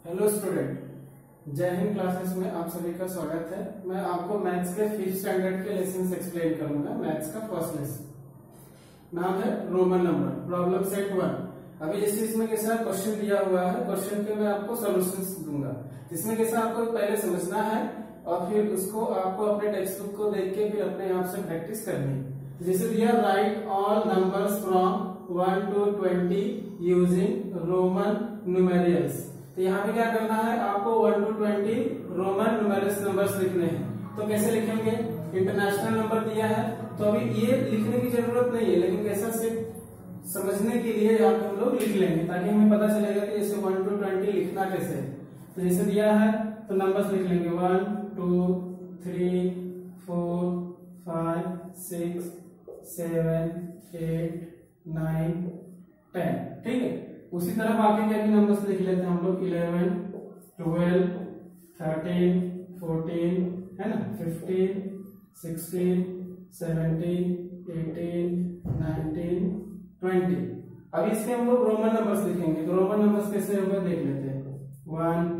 Hello student, जय Hind classes में आप सभी का स्वागत है। मैं आपको मैथ्स के 5th स्टैंडर्ड के लेसन एक्सप्लेन करूंगा। मैथ्स का फर्स्ट लेसन नाम है रोमन नंबर, प्रॉब्लम सेट 1। अभी जैसे इसमें कैसा क्वेश्चन दिया हुआ है, क्वेश्चन के मैं आपको सॉल्यूशंस दूंगा। इसमें कैसा आपको पहले समझना है और फिर उसको आपको अपने टेक्स्ट बुक को देख के फिर अपने आप से प्रैक्टिस करनी है। जैसे दिया write all numbers from 1 to 20 using Roman numerals. तो यहाँ पे क्या करना है, आपको 1 to 20 रोमन न्यूमेरियल्स नंबर्स लिखने हैं। तो कैसे लिखेंगे, इंटरनेशनल नंबर दिया है तो अभी ये लिखने की जरूरत नहीं है, लेकिन कैसा से समझने के लिए यहाँ पे हम लोग लिख लेंगे ताकि हमें पता चलेगा कि जैसे 1 to 20 लिखना कैसे है। तो जैसे दिया है तो नंबर्स लिख लेंगे 1 2 3 4 5 6 7 8 9 10। ठीक है, उसी तरह बाकी के भी नंबर्स लिख लेते हैं हम लोग 11 12 13 14 है ना, 15 16 17 18 19 20। अभी इसके हम लोग रोमन नंबर्स लिखेंगे। तो रोमन नंबर्स कैसे होगा देख लेते हैं। 1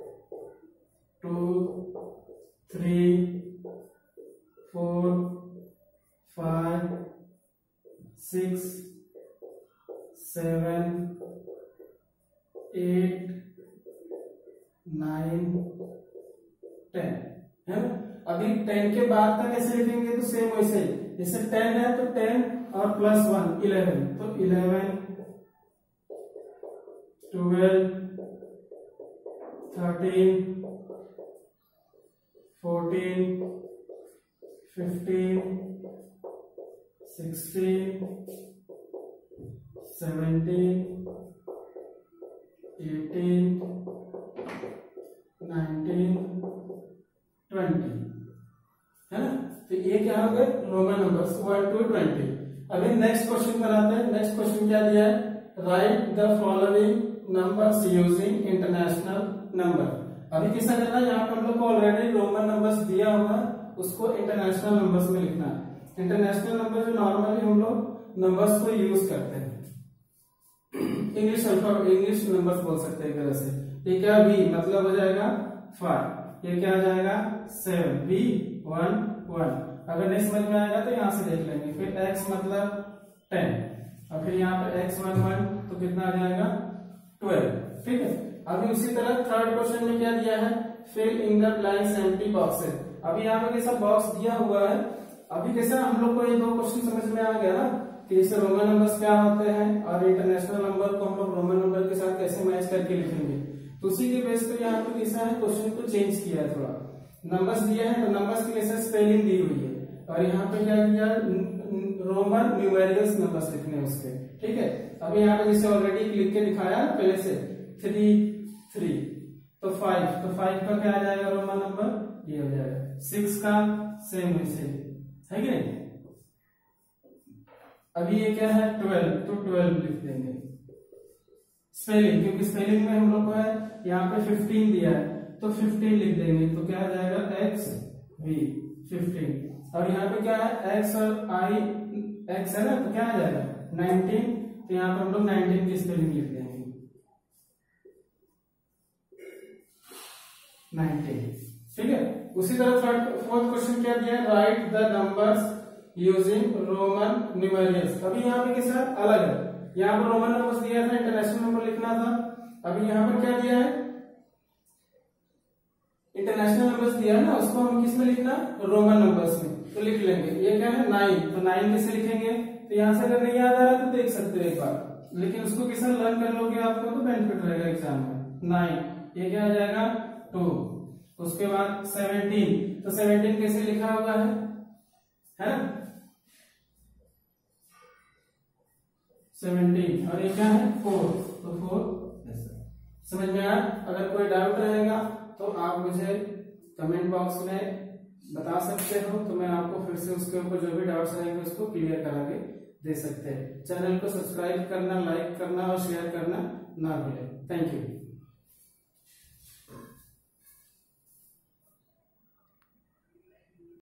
2 3 4 5 6 7 8 9 10 है ना। अभी 10 के बाद का कैसे लिखेंगे, तो सेम वैसे ही, जैसे 10 है तो 10 और प्लस 1 11, तो 11 12 13 14 15 16 17 18 19 20 है ना। तो ये क्या हो गए रोमन नंबर्स 1 to 20। अभी नेक्स्ट क्वेश्चन बनाते हैं। नेक्स्ट क्वेश्चन क्या दिया है, write the following numbers using international number. अभी कैसा करना है, यहाँ पर हम लोग को ऑलरेडी रोमन नंबर्स दिया हुआ है, उसको इंटरनेशनल नंबर्स में लिखना है। इंटरनेशनल नंबर जो नॉर्मली हम लोग नंबर्स को यूज करते हैं, इंग्लिश इंग्लिश नंबर्स बोल सकते हैं एक तरह से। ये क्या बी मतलब हो जाएगा 5, ये क्या आ जाएगा 7, बी 1 1। अगर नहीं समझ में आएगा तो यहाँ से देख लेंगे। फिर x मतलब 10 और फिर यहाँ पे x1 1 तो कितना आ जाएगा 12। ठीक है, अभी उसी तरह थर्ड क्वेश्चन में क्या दिया है, fill in the blanks empty boxes. अभी यहाँ पे कैसा बॉक्स दिया हुआ है। अभी कैसा हम लोग को ये दो क्वेश्चन समझ में आ गया ना कि जैसे रोमन नंबर्स क्या होते हैं और इंटरनेशनल नंबर को हम लोग रोमन नंबर के साथ कैसे मैच करके लिखेंगे। तो उसी के बेस पे यहाँ पे कैसा है क्वेश्चन को चेंज किया है थोड़ा। नंबर्स दिए हैं तो नंबर्स की कैसे स्पेलिंग दी हुई है और यहाँ पे क्या किया, रोमन न्यूमेरियल्स नंबर्स लिखने उसके। ठीक है, अभी यहाँ पे जैसे ऑलरेडी लिख के दिखाया पहले से 3 3 तो 5, तो 5 का क्या आ जाएगा रोमन नंबर, ये हो जाएगा। 6 का सेम वैसे है कि नहीं। अभी ये क्या है 12, तो 12 लिख देंगे स्पेलिंग, क्योंकि स्पेलिंग में हम लोग को है यहाँ पे 15 दिया है तो 15 लिख देंगे। तो क्या आ जाएगा x v 15। और यहाँ पे क्या है x और i x है ना, तो क्या आ जाएगा 19। तो यहाँ पे हम लोग 19 की स्पेलिंग लिख देंगे 19। ठीक है, उसी तरह फोर्थ क्वेश्चन क्या दिया है, write the numbers using Roman numerals. अभी यहाँ पे कैसा अलग है, यहाँ पर रोमन नंबर्स दिया था, इंटरनेशनल नंबर लिखना था। अभी यहाँ पर क्या दिया है, इंटरनेशनल नंबर्स दिया है ना, उसको हम किस में लिखना, रोमन नंबर्स में। तो लिख लेंगे ये क्या है 9, तो 9 कैसे लिखेंगे। तो यहाँ से अगर नहीं याद आ रहा तो देख सकते हो एक बार, लेकिन उसको किस लर्न कर लोगे आपको तो बेनिफिट रहेगा एग्जाम में। 9 ये क्या आ जाएगा 2, उसके बाद 17, तो 17 कैसे लिखा हुआ है ना 17, और ये क्या है 4, तो 4 ऐसा। समझ में आया। अगर कोई डाउट रहेगा तो आप मुझे कमेंट बॉक्स में बता सकते हो, तो मैं आपको फिर से उसके ऊपर जो भी डाउट्स रहेंगे उसको क्लियर करा के दे सकते हैं। चैनल को सब्सक्राइब करना, लाइक करना और शेयर करना ना भूलें। Thank you.